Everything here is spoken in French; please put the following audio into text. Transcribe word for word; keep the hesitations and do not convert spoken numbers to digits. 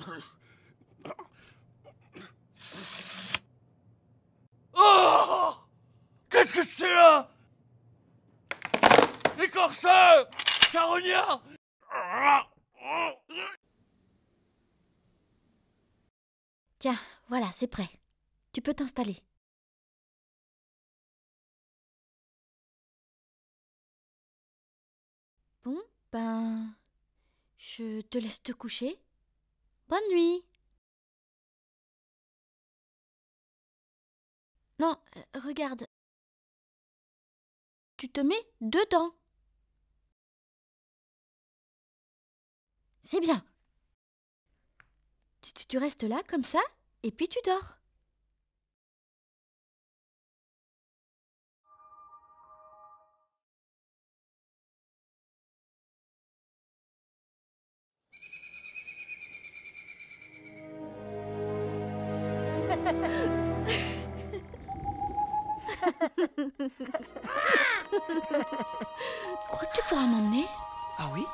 Oh! Qu'est-ce que c'est là? Écorcheur! Charognard! Tiens, voilà, c'est prêt. Tu peux t'installer. Bon, ben... je te laisse te coucher. Bonne nuit. Non, euh, regarde. Tu te mets dedans. C'est bien. Tu, tu, tu restes là, comme ça, et puis tu dors. Crois que tu pourras m'emmener? Ah oui?